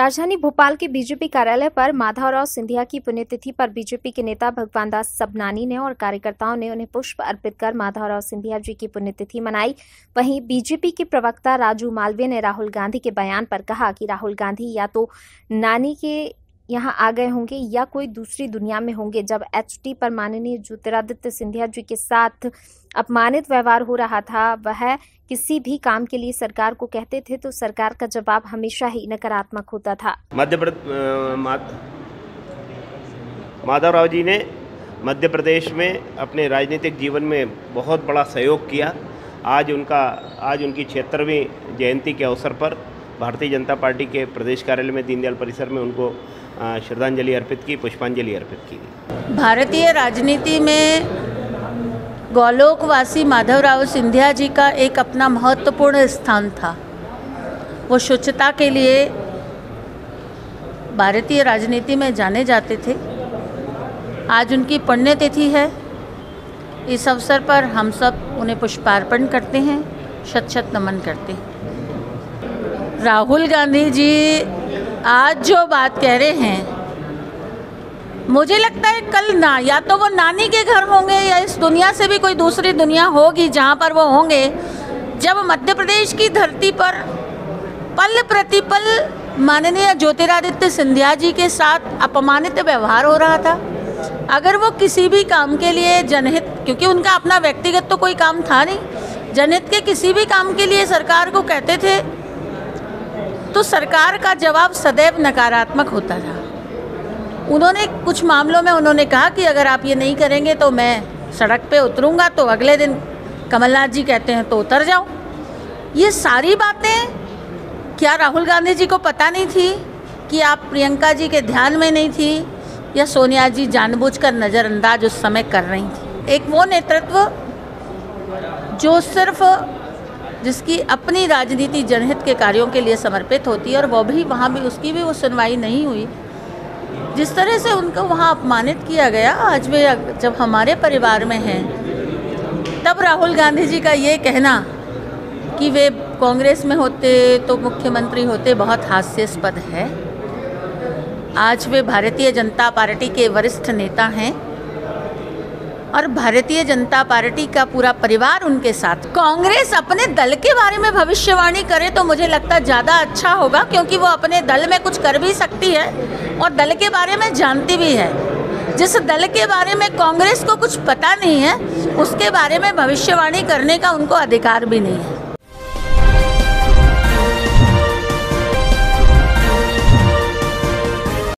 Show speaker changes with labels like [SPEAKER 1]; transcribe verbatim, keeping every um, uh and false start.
[SPEAKER 1] राजधानी भोपाल के बीजेपी कार्यालय पर माधवराव सिंधिया की पुण्यतिथि पर बीजेपी के नेता भगवान दास सबनानी ने और कार्यकर्ताओं ने उन्हें पुष्प अर्पित कर माधवराव सिंधिया जी की पुण्यतिथि मनाई। वहीं बीजेपी के प्रवक्ता राजू मालवीय ने राहुल गांधी के बयान पर कहा कि राहुल गांधी या तो नानी के यहाँ आ गए होंगे या कोई दूसरी दुनिया में होंगे। जब एचटी पर माननीय ज्योतिरादित्य सिंधिया जी के साथ अपमानित व्यवहार हो रहा था, वह किसी भी काम के लिए सरकार को कहते थे तो सरकार का जवाब हमेशा ही नकारात्मक होता था।
[SPEAKER 2] मध्य प्रदेश माधवराव जी ने मध्य प्रदेश में अपने राजनीतिक जीवन में बहुत बड़ा सहयोग किया। आज उनका आज उनकी छिहत्तरवीं जयंती के अवसर पर भारतीय जनता पार्टी के प्रदेश कार्यालय में दीनदयाल परिसर में उनको श्रद्धांजलि अर्पित की, पुष्पांजलि अर्पित की।
[SPEAKER 3] भारतीय राजनीति में गोलोकवासी माधवराव सिंधिया जी का एक अपना महत्वपूर्ण स्थान था। वो शुचिता के लिए भारतीय राजनीति में जाने जाते थे। आज उनकी पुण्यतिथि है। इस अवसर पर हम सब उन्हें पुष्पार्पण करते हैं, शत शत नमन करते हैं। राहुल गांधी जी आज जो बात कह रहे हैं, मुझे लगता है कल ना या तो वो नानी के घर होंगे या इस दुनिया से भी कोई दूसरी दुनिया होगी जहाँ पर वो होंगे, जब मध्य प्रदेश की धरती पर पल प्रतिपल माननीय ज्योतिरादित्य सिंधिया जी के साथ अपमानित व्यवहार हो रहा था। अगर वो किसी भी काम के लिए जनहित, क्योंकि उनका अपना व्यक्तिगत तो कोई काम था नहीं, जनहित के किसी भी काम के लिए सरकार को कहते थे तो सरकार का जवाब सदैव नकारात्मक होता था। उन्होंने कुछ मामलों में उन्होंने कहा कि अगर आप ये नहीं करेंगे तो मैं सड़क पे उतरूंगा, तो अगले दिन कमलनाथ जी कहते हैं तो उतर जाओ। ये सारी बातें क्या राहुल गांधी जी को पता नहीं थी कि आप प्रियंका जी के ध्यान में नहीं थी, या सोनिया जी जानबूझकर नज़रअंदाज उस समय कर रही थी? एक वो नेतृत्व जो सिर्फ जिसकी अपनी राजनीति जनहित के कार्यों के लिए समर्पित होती है, और वो भी वहाँ भी उसकी भी वो सुनवाई नहीं हुई। जिस तरह से उनको वहाँ अपमानित किया गया, आज वे जब हमारे परिवार में हैं, तब राहुल गांधी जी का ये कहना कि वे कांग्रेस में होते तो मुख्यमंत्री होते बहुत हास्यास्पद है। आज वे भारतीय जनता पार्टी के वरिष्ठ नेता हैं और भारतीय जनता पार्टी का पूरा परिवार उनके साथ। कांग्रेस अपने दल के बारे में भविष्यवाणी करे तो मुझे लगता है ज़्यादा अच्छा होगा, क्योंकि वो अपने दल में कुछ कर भी सकती है और दल के बारे में जानती भी है। जिस दल के बारे में कांग्रेस को कुछ पता नहीं है, उसके बारे में भविष्यवाणी करने का उनको अधिकार भी नहीं है।